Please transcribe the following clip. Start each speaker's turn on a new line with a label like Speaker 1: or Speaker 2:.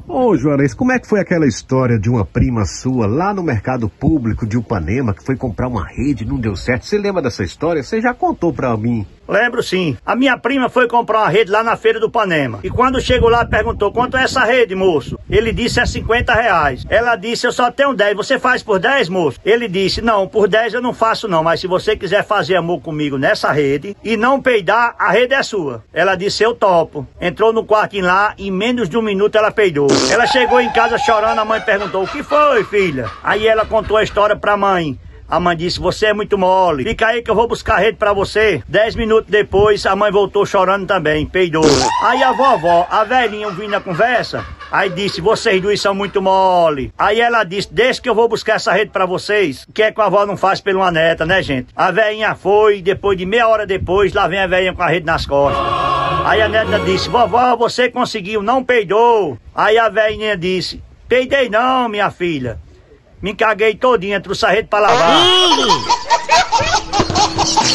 Speaker 1: Ô, Juarez, como é que foi aquela história de uma prima sua lá no mercado público de Upanema que foi comprar uma rede e não deu certo? Você lembra dessa história? Você já contou pra mim.
Speaker 2: Lembro sim. A minha prima foi comprar uma rede lá na feira do Upanema. E quando chegou lá, perguntou: quanto é essa rede, moço? Ele disse: é R$50. Ela disse: eu só tenho 10. Você faz por 10, moço? Ele disse: não, por 10 eu não faço não. Mas se você quiser fazer amor comigo nessa rede e não peidar, a rede é sua. Ela disse: eu topo. Entrou no quartinho lá, em menos de um minuto ela peidou. Ela chegou em casa chorando, a mãe perguntou: o que foi, filha? Aí ela contou a história pra mãe. A mãe disse: você é muito mole, fica aí que eu vou buscar a rede pra você. 10 minutos depois, a mãe voltou chorando também, peidou. Aí a vovó, a velhinha, ouvindo a conversa, aí disse: vocês dois são muito mole. Aí ela disse: deixa que eu vou buscar essa rede pra vocês. O que é que a avó não faz pela uma neta, né, gente? A velhinha foi, depois de meia hora depois, lá vem a velhinha com a rede nas costas. Aí a neta disse: vovó, você conseguiu, não peidou. Aí a velhinha disse: peidei não, minha filha. Me caguei todinha, trouxe a rede pra lavar.